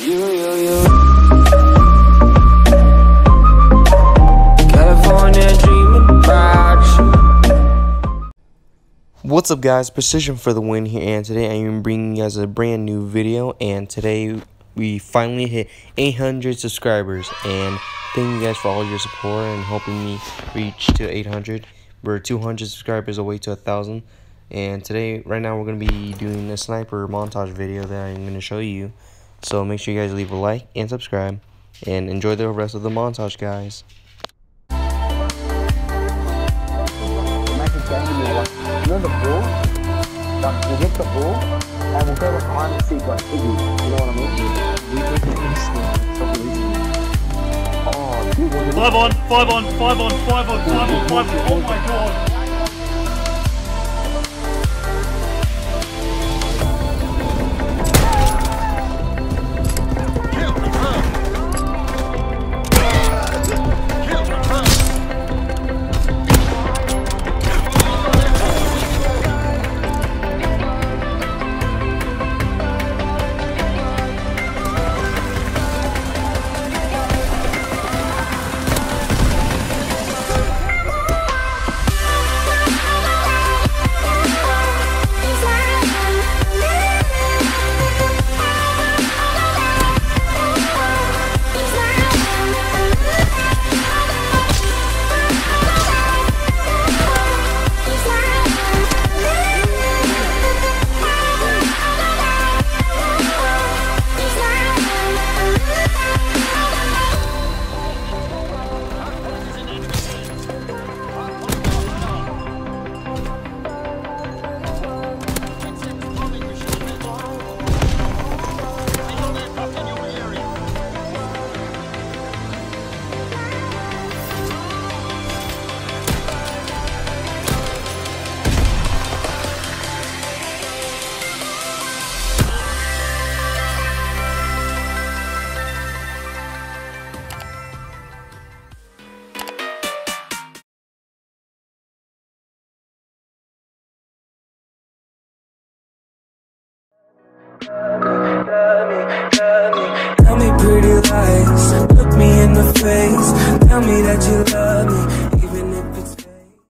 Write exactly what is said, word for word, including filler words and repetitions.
You, you, you. California dreaming about you. What's up, guys? Precision for the win here, and today I am bringing you guys a brand new video. And today we finally hit eight hundred subscribers, and thank you guys for all your support and helping me reach to eight hundred. We're two hundred subscribers away to a thousand. And today, right now, we're going to be doing a sniper montage video that I'm going to show you. So make sure you guys leave a like and subscribe, and enjoy the rest of the montage, guys. You know the ball? Like, you hit the ball, and we'll go behind the sequence, Iggy. You know what I mean? We make it instant. Oh, dude, what Five on, five on, five on, five on, five on, five on. Oh my god. Tell me pretty lies, look me in the face. Tell me that you love me.